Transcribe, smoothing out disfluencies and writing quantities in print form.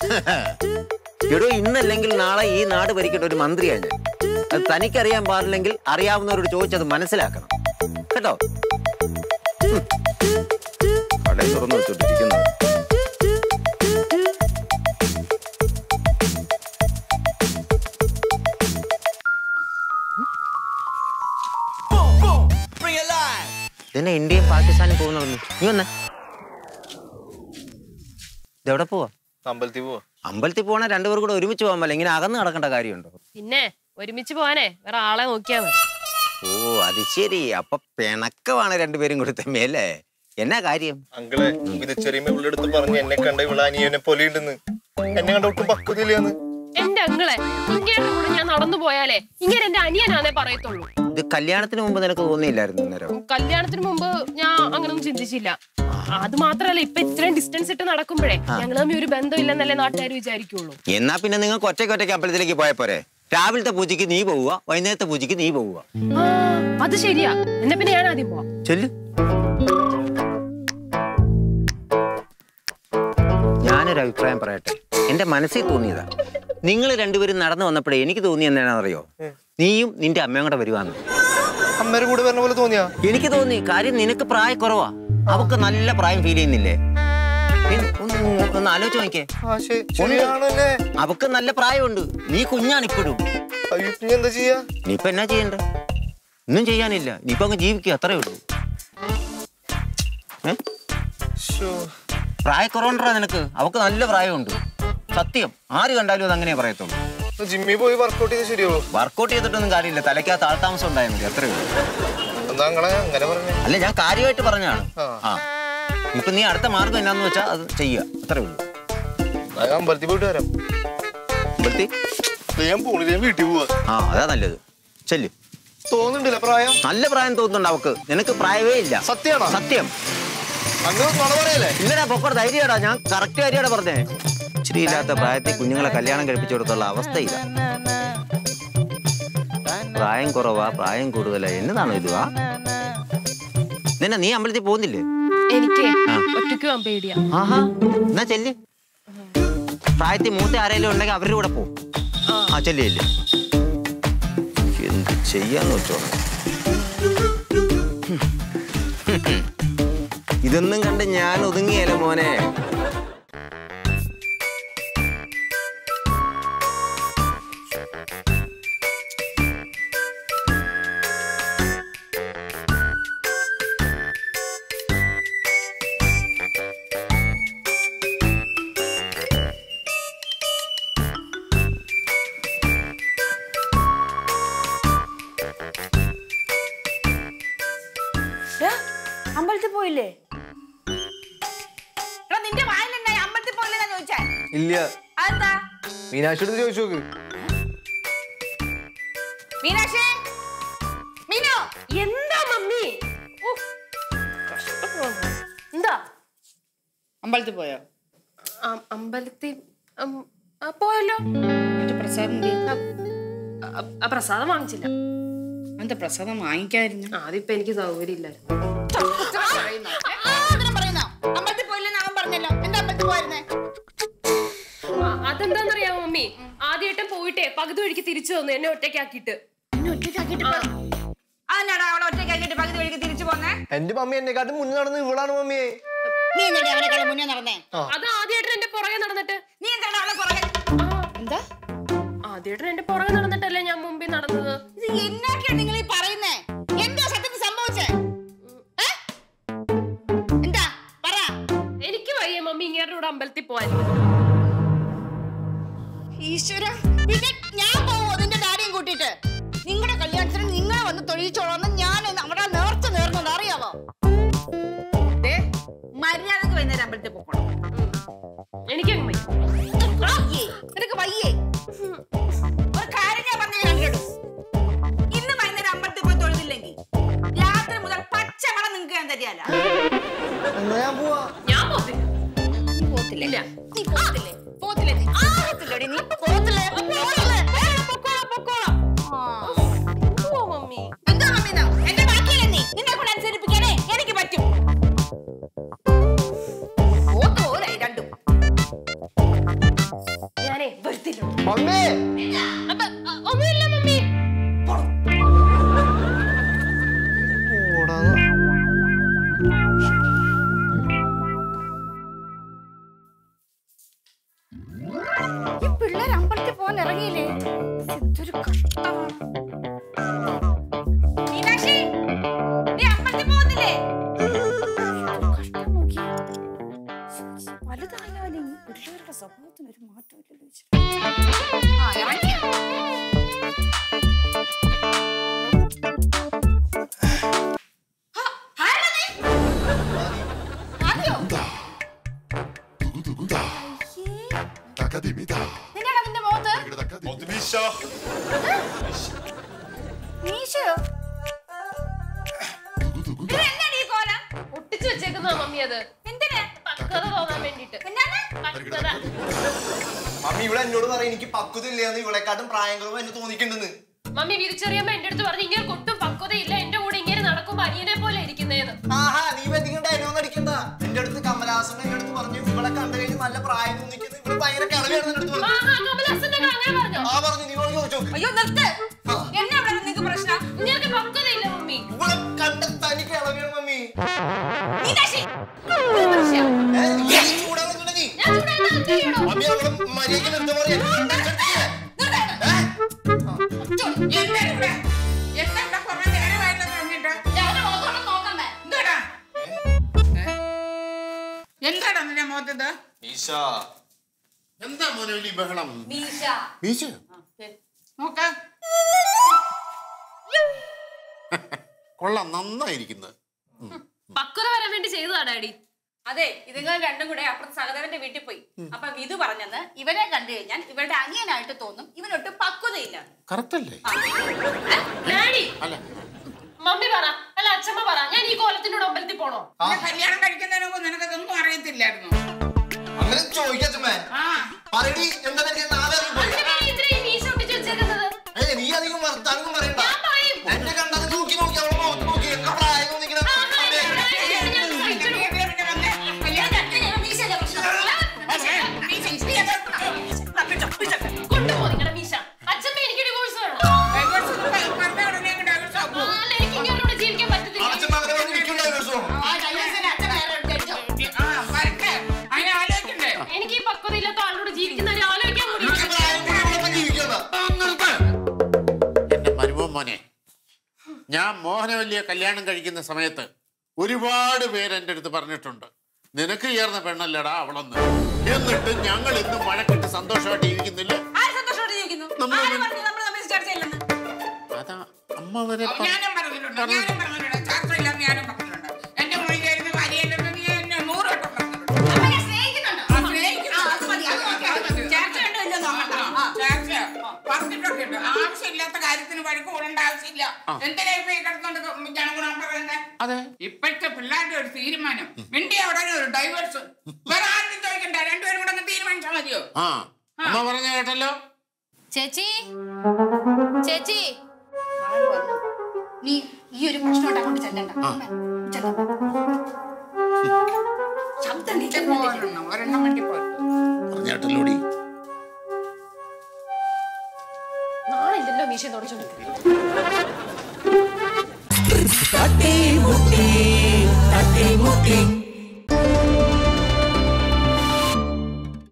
എടോ ഇന്നല്ലെങ്കിൽ നാളെ ഈ നാട് ഭരിക്കേണ്ട ഒരു മന്ത്രിയാണ് ഞാൻ. അത് തനിക്കറിയാൻ പാടില്ലെങ്കിൽ അറിയാവുന്നവരോട് ചോദിച്ചത് മനസ്സിലാക്കണം കേട്ടോ. കടയിൽ തുറന്നു വെച്ചോണ്ടിരിക്കുന്നത്. ഇതന്നെ ഇന്ത്യയും പാകിസ്ഥാനും പോകുന്നു. നീ വന്നേ. ഇതെവിടെ പോവാ? അമ്പലത്തിൽ പോവാ. അമ്പലത്തിൽ പോണേ രണ്ടുപേർ കൂടെ ഒരുമിച്ച് പോകാൻ പറ്റില്ല. ഇങ്ങനെ അകന്ന് നടക്കേണ്ട കാര്യമുണ്ടോ? പിന്നെ ഒരുമിച്ച് പോവാനേ വേറെ ആളെ നോക്കിയാ മതി. ഓ അത് ശരി. അപ്പൊ പിണക്കമാണ് രണ്ടുപേരും കൂടി തമ്മിയല്ലേ? എന്നാ കാര്യം? അങ്കിളെ വിതച്ചെറിയുമ്പോ ഇവളെടുത്ത് പറഞ്ഞു എന്നെ കണ്ട ഇവളെ അനിയനെ പോലെ ഉണ്ടെന്ന്. എന്നെ കണ്ട ഒട്ടും പക്വതയില്ലാന്ന്. എന്റെ അങ്ങളെ ഇങ്ങനെ കൂടെ ഞാൻ നടന്നു പോയാലേ ഇങ്ങനെ എന്റെ അനിയനാന്നേ പറയത്തുള്ളൂ. ഇത് കല്യാണത്തിന് മുമ്പ് നിനക്ക് തോന്നിയില്ലായിരുന്നു അന്നേരം? കല്യാണത്തിന് മുമ്പ് ഞാൻ അങ്ങനൊന്നും ചിന്തിച്ചില്ല. അത് മാത്രല്ല ഇപ്പൊ ഇത്രയും ഡിസ്റ്റൻസ് ഇട്ട് നടക്കുമ്പോഴേ ഞങ്ങൾ തമ്മിൽ ഒരു ബന്ധമില്ലെന്നല്ലേ നാട്ടുകാർ വിചാരിക്കുള്ളൂ. എന്നാ പിന്നെ നിങ്ങൾക്ക് ഒറ്റയ്ക്ക് അമ്പലത്തിലേക്ക് പോയ പോരെ? രാവിലത്തെ പൂജയ്ക്ക് നീ പോവുക, വൈകുന്നേരത്തെ പൂജയ്ക്ക് നീ പോവുക. അത് ശരിയാ. എന്നാ പിന്നെ ഞാൻ ആദ്യം പോവാം. ചെല്ലു. ഞാനൊരു അഭിപ്രായം പറയട്ടെ. എന്റെ മനസ്സിൽ തോന്നിയതാ. നിങ്ങൾ രണ്ടുപേരും നടന്നു വന്നപ്പോഴേ എനിക്ക് തോന്നി എന്താണെന്നറിയോ? നീയും നിന്റെ അമ്മയും കൂടെ വരുവാന്ന്. അമ്മയുടെ കൂടെ വരുന്ന പോലെ തോന്നിയാ? എനിക്ക് തോന്നി. കാര്യം നിനക്ക് പ്രായം കുറവാ, അവക്ക് നല്ല പ്രായം ഫീൽ ചെയ്യുന്നില്ലേ? ഒന്ന് ആലോചിച്ച് നോക്കിയേ. അവക്ക് നല്ല പ്രായമുണ്ട്, നീ കുഞ്ഞാണ് ഇപ്പോഴും. എന്താ ചെയ്യാ? നീയിപ്പൊ എന്നാ ചെയ്യണ്ട? ഒന്നും ചെയ്യാനില്ല. നീയിപ്പൊ അങ്ങ് ജീവിക്കുക, അത്രേ ഉള്ളൂ. പ്രായക്കുറവുണ്ടാ നിനക്ക്? അവക്ക് നല്ല പ്രായമുണ്ട്, സത്യം. ആര് കണ്ടാലും അത് അങ്ങനെ പറയത്തുള്ളൂ. ജിമ്മിൽ പോയി വർക്കൗട്ട് ചെയ്ത് ശരിയോ? വർക്കൗട്ട് ചെയ്തിട്ടൊന്നും കാര്യമില്ല, തലയ്ക്കകത്ത് ആൾതാമസം ഉണ്ടായാൽ മതി, അത്രേ ഉള്ളൂ. അല്ല ഞാൻ കാര്യമായിട്ട് പറഞ്ഞാണ്. ഇപ്പൊ നീ അടുത്ത മാർഗം എന്നാന്ന് വെച്ചാൽ അത് ചെയ്യുക, അത്രേ ഉള്ളൂ. അമ്പലത്തിൽ പോയിട്ട് വരാം. വീട്ടിൽ പോവാ. ആ അതാ നല്ലത്. ചെല്ലു. തോന്നുന്നുണ്ടല്ലോ പ്രായം. നല്ല പ്രായം തോന്നുന്നുണ്ട് അവക്ക്. നിനക്ക് പ്രായമേ ഇല്ല. സത്യമാണോ? സത്യം. ഇല്ലടാ പൊക്കോടെ, ധൈര്യടാ. ഞാൻ കറക്റ്റ് കാര്യമാടാ പറഞ്ഞേ. ഇച്ചിരി ഇല്ലാത്ത പ്രായത്തിൽ കുഞ്ഞുങ്ങളെ കല്യാണം കഴിപ്പിച്ചു കൊടുത്തുള്ള അവസ്ഥ ഇതാ. പ്രായം കുറവാ, പ്രായം കൂടുതലാ, എന്നതാണോ ഇതുവാ? നിന്നെ നീ അമ്പലത്തിൽ പോകുന്നില്ലേ? എനിക്ക് ഒറ്റയ്ക്ക് പോകാൻ പേടിയാ. ആഹാ, എന്നാ ചെല്ല്. പ്രായത്തിൽ മൂത്ത ആരെങ്കിലും ഉണ്ടെങ്കിൽ അവരുടെ കൂടെ പോകും. ആ ചെല്ലില്ലേ. എന്ത് ചെയ്യാന്ന് വെച്ചോ. ഇതൊന്നും കണ്ട് ഞാൻ ഒതുങ്ങിയല്ല മോനെ. അമ്പലത്തിൽ പോയില്ലേ? നിന്റെ വായിലുണ്ടായി അമ്പലത്തിൽ പോയില്ലെന്നാ ചോദിച്ചേ? ഇല്ല. അതെന്താ? മീനാക്ഷിയോട് ചോദിച്ചു നോക്ക്. മീനാക്ഷി, മീനു. എന്താ മമ്മി? എന്താ? അമ്പലത്തിൽ പോയോ? അമ്പലത്തിൽ പോയല്ലോ. പ്രസാദം പ്രസാദം വാങ്ങിച്ചില്ല. എന്താ പ്രസാദം വാങ്ങിക്കായിരുന്നു? അതിപ്പോ എനിക്ക് സൗകര്യം ഇല്ലായിരുന്നു. അമ്പലത്തിൽ പോയില്ലെന്ന് അവൻ പറഞ്ഞല്ലോ. എന്താ അമ്പലത്തിൽ പോയിരുന്നേ? അതെന്താന്നറിയാമോ മമ്മി? ആദ്യമായിട്ടും പോയിട്ടേ പകുതി വഴിക്ക് തിരിച്ചു വന്നു, എന്നെ ഒറ്റയ്ക്കാക്കിട്ട്. അതെന്നാടാ അവളെ ഒറ്റയ്ക്കാക്കിട്ട് പകുതി വഴിക്ക് തിരിച്ചു പോന്നേ? എന്റെ മമ്മി എന്നെക്കാട്ടും മുന്നേ നടന്ന് ഇവളാണ് മമ്മിയെ. നീ എന്താ അവനെക്കാളും മുന്നേ നടന്നേ? അത് ആദ്യമായിട്ട് എന്റെ പുറകെ നടന്നിട്ട്. നീ എന്താണ് അവളെ പുറകെ? എന്താ ആദ്യമായിട്ട് എന്റെ പുറകെ നടന്നിട്ടല്ലേ ഞാൻ മുമ്പിൽ നടന്നത്. ഇത് എന്നൊക്കെയാണ് നിങ്ങൾ ഈ പറയുന്നേ? എന്താ സത്യത്തിൽ സംഭവിച്ചേ? എന്താ പറ. എനിക്ക് വയ്യ മമ്മി ഇങ്ങേരുടെ കൂടെ അമ്പലത്തിൽ പോവാൻ. ഈശ്വര, പിന്നെ ഞാൻ പോവോ നിന്റെ ഡാഡിയും കൂട്ടിട്ട്? നിങ്ങളുടെ കല്യാണത്തിന് നിങ്ങളെ വന്ന് തൊഴിച്ചോളാന്ന് ഞാൻ അവിടെ നേർച്ച നേർന്നത് അറിയാവോ? മര്യാദക്ക് വൈകുന്നേരം അമ്പലത്തിൽ പോകണം. എനിക്കങ്ങ് വയ്യ. നിനക്ക് വയ്യേ? ഒരു കാര്യം ഞാൻ പറഞ്ഞു കേട്ടു. ഇന്ന് വൈകുന്നേരം അമ്പലത്തിൽ പോയി തൊഴുതില്ലെങ്കിൽ രാത്രി മുതൽ പച്ചവട നിങ്ങൾക്ക് ഞാൻ തരികയല്ല. ഞാൻ പോവാ. ഞാൻ പോത്തില്ല. നീ പോത്തില്ലേ? ഇല്ല. നീ പോത്തില്ലേ? പോത്തില്ലേ? നീ ആകത്തില്ലടി. നീ പോത്തില്ലേ? മമ്മി എന്താ മമ്മി? എന്റെ ബാക്കിയല്ലേ നീ? നിന്നെ കൊണ്ട് അനുസരിപ്പിക്കാനേ എനിക്ക് പറ്റും. പോത്തോരായി രണ്ടും. ഞാനേ വരുത്തില്ല. മമ്മി ഒന്നുമില്ല മമ്മി. ഈ പിള്ളേർ അമ്പലത്തിൽ പോകാൻ ഇറങ്ങിയില്ലേ? ഇതൊരു കഷ്ടമാണ്. മീനാക്ഷി, നീ അമ്പലത്തിൽ പോകുന്നില്ലേ? കഷ്ടം നോക്കി. വലുതായാലും ഈ പിള്ളേരുടെ സ്വഭാവത്തിന് ഒരു മാറ്റമില്ലല്ലോ. ഇറങ്ങിയ ഒട്ടിച്ചു വെച്ചേക്കുന്ന മമ്മി അത് പക്വത തോന്നാൻ വേണ്ടിട്ട്. മമ്മി ഇവിടെ എന്നോട് പറയും എനിക്ക് പക്വത ഇല്ലാന്ന്, ഇവളെക്കാട്ടും പ്രായം കുറവ് എന്നെ തോന്നിക്കണ്ടെന്ന്. മമ്മി വിരിച്ചറിയുമ്പോ എന്റെ അടുത്ത് പറഞ്ഞു ഇങ്ങനെ ഒട്ടും പക്വതയില്ല, എന്റെ കൂടെ ഇങ്ങനെ നടക്കുമ്പോ അനിയനെ പോലെ ഇരിക്കുന്നേന്ന്. ആഹാ, നീ വെതികണ്ട അതിനൊന്നും അടിക്കണ്ട. എന്റെ അടുത്ത് കമലഹാസൻ എന്റെ അടുത്ത് പറഞ്ഞു ഇവളെ കണ്ടു കഴിഞ്ഞ് നല്ല പ്രായം തോന്നിക്കുന്നത്, ഇവിടെ ഭയങ്കര കളവിയാണ് എന്റെ അടുത്ത് പറഞ്ഞു. ആ പറഞ്ഞു, നീ ചോദിച്ചോ. അയ്യോ നിർത്ത്. എന്നെ അവിടെ നിങ്ങൾക്ക് പ്രശ്നം. നിങ്ങൾക്ക് പക്വതയില്ല മമ്മി. ഇവളെ കണ്ട തനിക്ക് കളവിയാണ് മമ്മി. മീനാക്ഷി, ചൂടാണെന്നുണ്ടെങ്കിൽ മമ്മി അവളെ മര്യാദയ്ക്ക് നിർത്താൻ പറയാ. എന്താണ് നിന്റെ മുഖത്തത്? എന്താ മോനെ വലിയ ബഹളം? നോക്ക കൊള്ളാം, നന്നായിരിക്കുന്നത്. പക്വത വരാൻ വേണ്ടി ചെയ്തതാ ഡാഡി. അതെ, ഇതുങ്ങൾ രണ്ടും കൂടെ അപ്പുറത്ത് സഹദേവന്റെ വീട്ടിൽ പോയി. അപ്പൊ വിധു പറഞ്ഞെന്ന് ഇവനെ കണ്ടു കഴിഞ്ഞാൽ ഇവരുടെ അനിയനായിട്ട് തോന്നും, ഇവനൊട്ടും പക്വതയില്ല. കറക്റ്റ് അല്ലേ? ഡാഡി, അല്ല മമ്മി പറ, അല്ല അച്ഛമ്മ പറ, ഞാൻ ഈ കോലത്തിനോട് അമ്പലത്തിൽ പോണോ? കല്യാണം കഴിക്കുന്നതിന് മുമ്പ് നിനക്കതൊന്നും അറിയത്തില്ലായിരുന്നു. അങ്ങനെ ചോദിക്കച്ചമ്മേ. പറയടി, എന്താ ഇത്രയും മീശ ഒട്ടിച്ചു വെച്ചേക്കുന്നത്? നീ അധികം വർത്താനം പറയണ്ട. ഞാൻ പറയും. എന്നെ കണ്ടത് നോക്കി നോക്കി അവളെ മുഖത്ത് നോക്കി എന്നെ പ്രായം തോന്നിക്കണ. കൊണ്ടുപോ നിങ്ങളുടെ മീശ. അച്ഛമ്മ എനിക്ക് ഡിവോഴ്സ് വേണം. അല്ല, എനിക്ക് ഇങ്ങനെ ജീവിക്കാൻ പറ്റത്തില്ല. എനിക്ക് ഈ പക്വതയില്ലാത്ത ആളോട് ജീവിക്കുന്നവരെ ആലോചിക്കാൻ കൂടി. എന്റെ മരുമോൻ മോനെ, ഞാൻ മോഹനവല്ലിയെ കല്യാണം കഴിക്കുന്ന സമയത്ത് ഒരുപാട് പേര് എന്റെ അടുത്ത് പറഞ്ഞിട്ടുണ്ട് നിനക്ക് ചേർന്ന പെണ്ണല്ലടാ അവളൊന്ന്. എന്നിട്ട് ഞങ്ങൾ ഇന്ന് മഴക്കിട്ട് സന്തോഷമായിട്ട് ജീവിക്കുന്നില്ല. അതാ അമ്മ വരെ ഞാനും പറഞ്ഞിട്ടുണ്ട്. എന്റെ മൊഴിയായിരുന്നു കാര്യമല്ലെന്ന് നീ എന്നെ 100 വട്ടം പറഞ്ഞിട്ടൊക്കെ ഉണ്ട്. ആവശ്യമില്ലാത്ത കാര്യത്തിന് വഴക്ക് കൂടേണ്ട ആവശ്യമില്ല. എന്തിനാ ഇപ്പൊ ഈ കിടന്നുകൊണ്ട് ജനഗുണം പറയുന്നത്? ഇപ്പോഴത്തെ പിള്ളേരുടെ ഒരു തീരുമാനം, മിണ്ടി അവിടെ ഒരു ഡൈവേഴ്സ്. വേറെ ആരും ചോദിക്കണ്ട, രണ്ടുപേരും കൂടെ അങ്ങ് തീരുമാനിച്ചാൽ മതിയോ? അമ്മ പറഞ്ഞ കേട്ടല്ലോ. ചേച്ചി, ചേച്ചി, നീ ഈ ഒരു പ്രശ്നമായിട്ട് അങ്ങോട്ട് ചെല്ലണ്ട. ഒരെണ്ണം വേണ്ടി പോയി പറഞ്ഞേട്ടല്ലോടി. നാളില്ലല്ലോ മീശ തുടച്ചു. തട്ടി മുട്ടി